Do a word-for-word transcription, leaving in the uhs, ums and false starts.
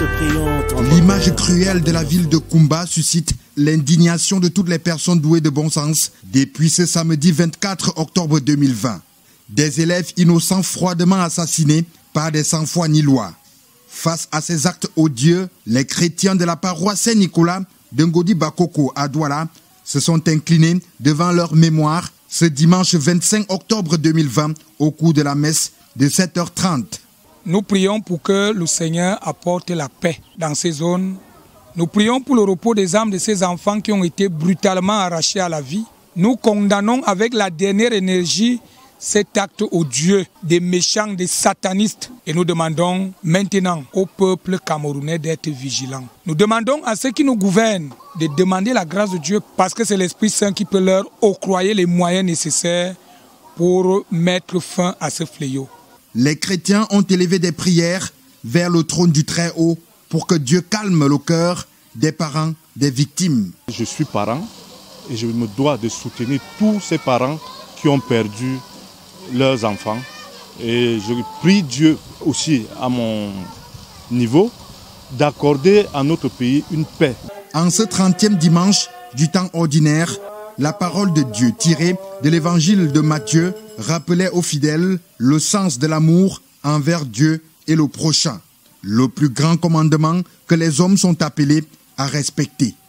te prions. L'image cruelle de la ville de Koumba suscite l'indignation de toutes les personnes douées de bon sens depuis ce samedi vingt-quatre octobre deux mille vingt. Des élèves innocents froidement assassinés par des sans-foi ni loi. Face à ces actes odieux, les chrétiens de la paroisse Saint-Nicolas de Ngodi Bakoko à Douala se sont inclinés devant leur mémoire ce dimanche vingt-cinq octobre deux mille vingt au cours de la messe de sept heures trente. Nous prions pour que le Seigneur apporte la paix dans ces zones. Nous prions pour le repos des âmes de ces enfants qui ont été brutalement arrachés à la vie. Nous condamnons avec la dernière énergie cet acte odieux des méchants, des satanistes. Et nous demandons maintenant au peuple camerounais d'être vigilant. Nous demandons à ceux qui nous gouvernent de demander la grâce de Dieu parce que c'est l'Esprit Saint qui peut leur octroyer les moyens nécessaires pour mettre fin à ce fléau. Les chrétiens ont élevé des prières vers le trône du Très-Haut pour que Dieu calme le cœur des parents des victimes. Je suis parent et je me dois de soutenir tous ces parents qui ont perdu leurs enfants. Et je prie Dieu aussi à mon niveau d'accorder à notre pays une paix. En ce trentième dimanche du temps ordinaire, la parole de Dieu tirée de l'évangile de Matthieu rappelait aux fidèles le sens de l'amour envers Dieu et le prochain, le plus grand commandement que les hommes sont appelés à respecter.